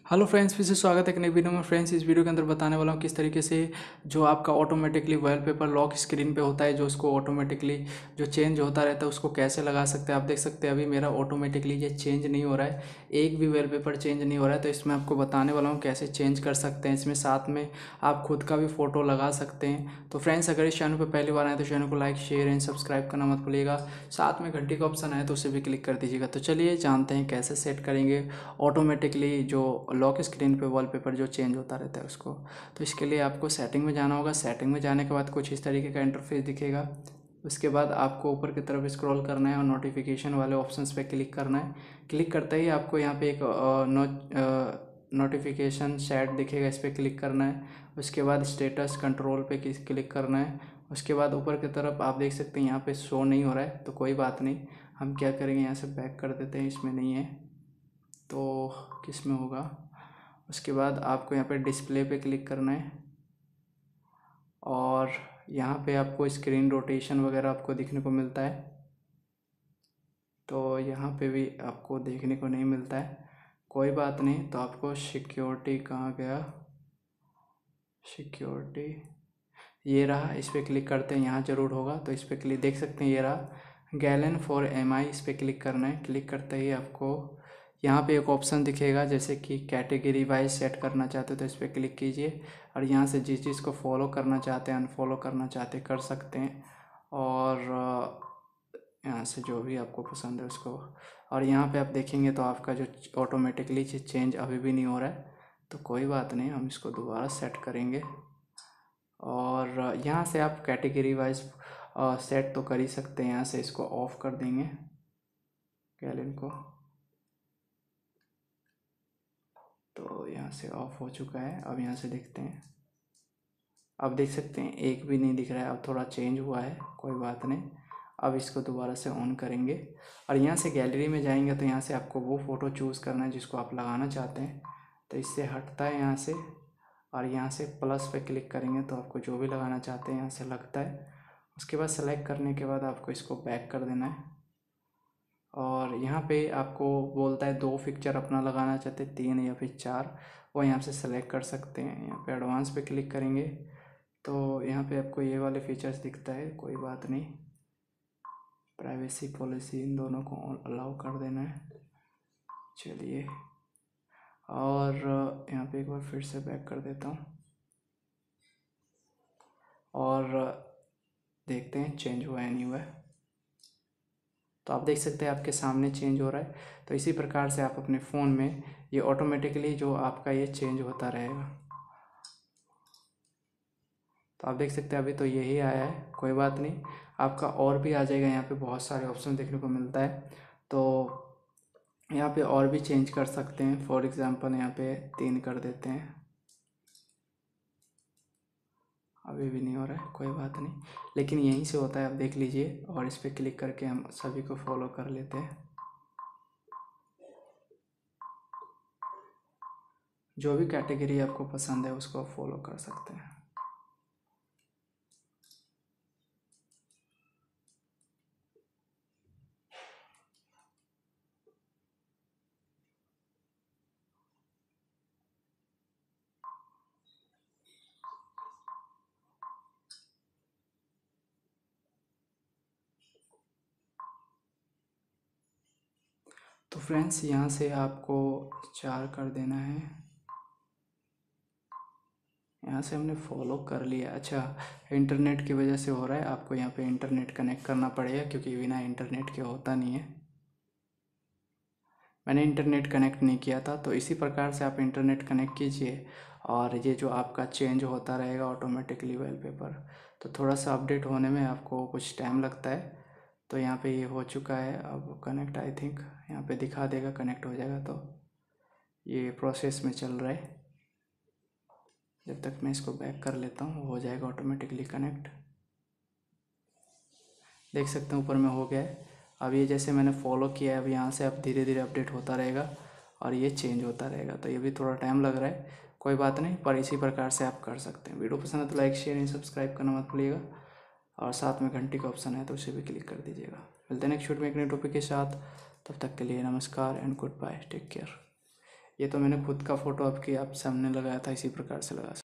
Hello friends, फिर से स्वागत है एक नई वीडियो में। फ्रेंड्स, इस वीडियो के अंदर बताने वाला हूँ किस तरीके से जो आपका ऑटोमेटिकली वॉलपेपर लॉक स्क्रीन पे होता है, जो उसको ऑटोमेटिकली जो चेंज होता रहता है उसको कैसे लगा सकते हैं। आप देख सकते हैं अभी मेरा ऑटोमेटिकली ये चेंज नहीं हो रहा है, एक भी वॉलपेपर चेंज नहीं हो रहा है। तो इसमें आपको बताने वाला हूँ कैसे चेंज कर सकते हैं। इसमें साथ में आप खुद का भी फ़ोटो लगा सकते हैं। तो फ्रेंड्स, अगर इस चैनल पर पहली बार आए तो चैनल को लाइक शेयर एंड सब्सक्राइब करना मत भूलिएगा। साथ में घंटी का ऑप्शन आए तो उसे भी क्लिक कर दीजिएगा। तो चलिए जानते हैं कैसे सेट करेंगे ऑटोमेटिकली जो लॉक स्क्रीन पे वॉलपेपर जो चेंज होता रहता है उसको। तो इसके लिए आपको सेटिंग में जाना होगा। सेटिंग में जाने के बाद कुछ इस तरीके का इंटरफेस दिखेगा। उसके बाद आपको ऊपर की तरफ स्क्रॉल करना है और नोटिफिकेशन वाले ऑप्शंस पे क्लिक करना है। क्लिक करते ही आपको यहाँ पे एक नोटिफिकेशन सेट दिखेगा, इस पर क्लिक करना है। उसके बाद स्टेटस कंट्रोल पे क्लिक करना है। उसके बाद ऊपर की तरफ आप देख सकते हैं यहाँ पे शो नहीं हो रहा है, तो कोई बात नहीं। हम क्या करेंगे, यहाँ से बैक कर देते हैं, इसमें नहीं है तो किस में होगा। उसके बाद आपको यहाँ पे डिस्प्ले पे क्लिक करना है और यहाँ पे आपको स्क्रीन रोटेशन वगैरह आपको देखने को मिलता है। तो यहाँ पे भी आपको देखने को नहीं मिलता है, कोई बात नहीं। तो आपको सिक्योरिटी कहाँ गया, सिक्योरिटी ये रहा, इस पर क्लिक करते हैं, यहाँ ज़रूर होगा। तो इस पर क्लिक देख सकते हैं, ये रहा गैलन फॉर एमआई, इस पर क्लिक करना है। क्लिक करते ही आपको यहाँ पे एक ऑप्शन दिखेगा, जैसे कि कैटेगरी वाइज सेट करना चाहते हो तो इस पर क्लिक कीजिए और यहाँ से जिस चीज़ को फॉलो करना चाहते हैं अनफॉलो करना चाहते हैं कर सकते हैं। और यहाँ से जो भी आपको पसंद है उसको। और यहाँ पे आप देखेंगे तो आपका जो ऑटोमेटिकली चेंज अभी भी नहीं हो रहा है, तो कोई बात नहीं, हम इसको दोबारा सेट करेंगे। और यहाँ से आप कैटेगरी वाइज सेट तो कर ही सकते हैं। यहाँ से इसको ऑफ कर देंगे गैलन को, तो यहाँ से ऑफ हो चुका है। अब यहाँ से देखते हैं, अब देख सकते हैं एक भी नहीं दिख रहा है, अब थोड़ा चेंज हुआ है, कोई बात नहीं। अब इसको दोबारा से ऑन करेंगे और यहाँ से गैलरी में जाएंगे तो यहाँ से आपको वो फ़ोटो चूज़ करना है जिसको आप लगाना चाहते हैं। तो इससे हटता है यहाँ से, और यहाँ से प्लस पे क्लिक करेंगे तो आपको जो भी लगाना चाहते हैं यहाँ से लगता है। उसके बाद सेलेक्ट करने के बाद आपको इसको बैक कर देना है और यहाँ पे आपको बोलता है 2 पिक्चर अपना लगाना चाहते हैं, 3 या फिर 4, वो यहाँ से सेलेक्ट कर सकते हैं। यहाँ पे एडवांस पे क्लिक करेंगे तो यहाँ पे आपको ये वाले फीचर्स दिखता है, कोई बात नहीं। प्राइवेसी पॉलिसी इन दोनों को अलाउ कर देना है। चलिए, और यहाँ पे एक बार फिर से बैक कर देता हूँ और देखते हैं चेंज हुआ है नहीं हुआ है। तो आप देख सकते हैं आपके सामने चेंज हो रहा है। तो इसी प्रकार से आप अपने फ़ोन में ये ऑटोमेटिकली जो आपका ये चेंज होता रहेगा। तो आप देख सकते हैं अभी तो यही आया है, कोई बात नहीं, आपका और भी आ जाएगा। यहाँ पे बहुत सारे ऑप्शन देखने को मिलता है, तो यहाँ पे और भी चेंज कर सकते हैं। फॉर एग्ज़ाम्पल यहाँ पे 3 कर देते हैं, अभी भी नहीं हो रहा है, कोई बात नहीं, लेकिन यहीं से होता है, आप देख लीजिए। और इस पर क्लिक करके हम सभी को फॉलो कर लेते हैं। जो भी कैटेगरी आपको पसंद है उसको आप फॉलो कर सकते हैं। तो फ्रेंड्स, यहाँ से आपको 4 कर देना है। यहाँ से हमने फॉलो कर लिया। अच्छा, इंटरनेट की वजह से हो रहा है, आपको यहाँ पे इंटरनेट कनेक्ट करना पड़ेगा क्योंकि बिना इंटरनेट के होता नहीं है। मैंने इंटरनेट कनेक्ट नहीं किया था, तो इसी प्रकार से आप इंटरनेट कनेक्ट कीजिए और ये जो आपका चेंज होता रहेगा ऑटोमेटिकली वॉलपेपर। तो थोड़ा सा अपडेट होने में आपको कुछ टाइम लगता है। तो यहाँ पे ये हो चुका है, अब कनेक्ट आई थिंक यहाँ पे दिखा देगा, कनेक्ट हो जाएगा। तो ये प्रोसेस में चल रहा है, जब तक मैं इसको बैक कर लेता हूँ हो जाएगा ऑटोमेटिकली कनेक्ट। देख सकते हैं ऊपर में हो गया है। अब ये जैसे मैंने फॉलो किया है, अब यहाँ से अब धीरे धीरे अपडेट होता रहेगा और ये चेंज होता रहेगा। तो ये भी थोड़ा टाइम लग रहा है, कोई बात नहीं, पर इसी प्रकार से आप कर सकते हैं। वीडियो पसंद है तो लाइक शेयर एंड सब्सक्राइब करना मत भूलिएगा और साथ में घंटी का ऑप्शन है तो उसे भी क्लिक कर दीजिएगा। मिलते हैं नेक्स्ट वीडियो में एक नए टॉपिक के साथ, तब तक के लिए नमस्कार and goodbye, take care. ये तो मैंने खुद का फ़ोटो आपके आप सामने लगाया था, इसी प्रकार से लगा सकते